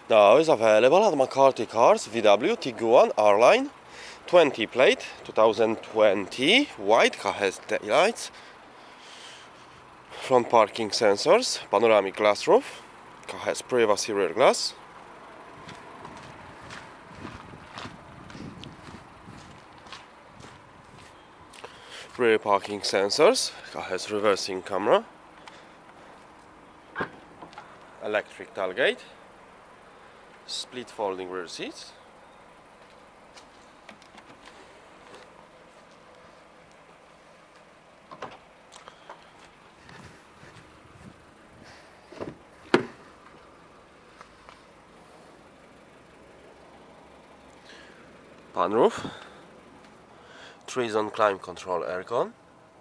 Now is available at McCarthy Cars VW Tiguan R-Line 20 plate 2020. White car has taillights, front parking sensors, panoramic glass roof, car has privacy rear glass, rear parking sensors, car has reversing camera, electric tailgate, split folding rear seats, pan roof, 3-zone climate control aircon,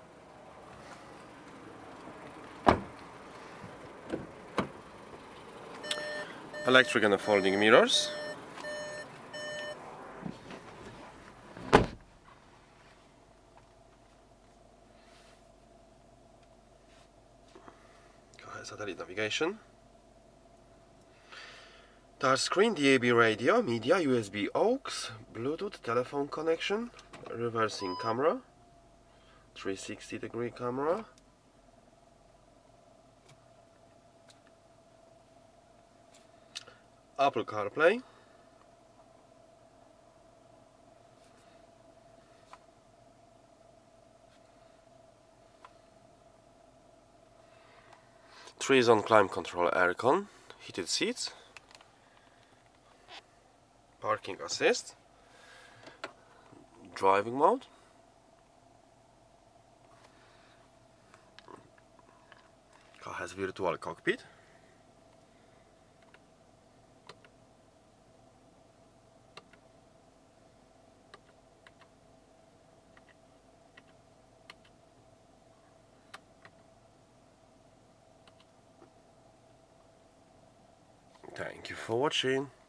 electric and folding mirrors, satellite navigation, touchscreen, DAB radio, media, USB aux, Bluetooth, telephone connection, reversing camera, 360-degree camera, Apple CarPlay, three-zone climate control aircon, heated seats, parking assist, driving mode, car has virtual cockpit, thank you for watching.